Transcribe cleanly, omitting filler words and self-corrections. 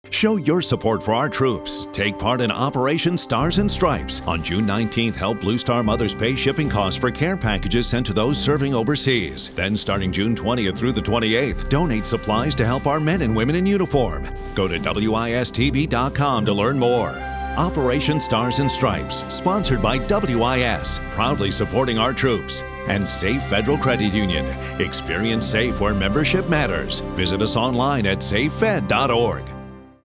Show your support for our troops. Take part in Operation Stars and Stripes. On June 19th, help Blue Star mothers pay shipping costs for care packages sent to those serving overseas. Then, starting June 20th through the 28th, donate supplies to help our men and women in uniform. Go to WISTV.com to learn more. Operation Stars and Stripes, sponsored by WIS, proudly supporting our troops. And Safe Federal Credit Union. Experience safe where membership matters. Visit us online at safefed.org.